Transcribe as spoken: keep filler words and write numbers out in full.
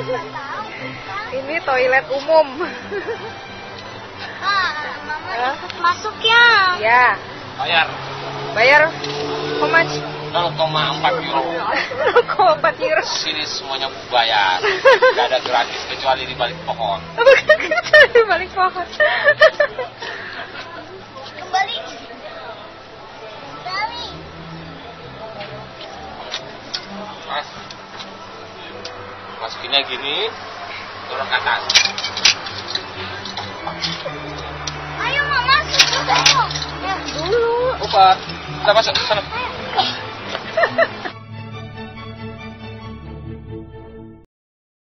Ini toilet umum. Ah, mama masuk ya. Ya. Bayar. Bayar. How much? nol koma empat euro. nol koma empat euro. Sini semuanya bayar. Gak ada gratis kecuali di balik pohon. Kecuali di balik pohon. Kembali. Kembali. Mas. Masukinnya gini, turun ke atas. Ayo mama masuk dulu. Ya, dulu. Opa, kita masuk ke sana.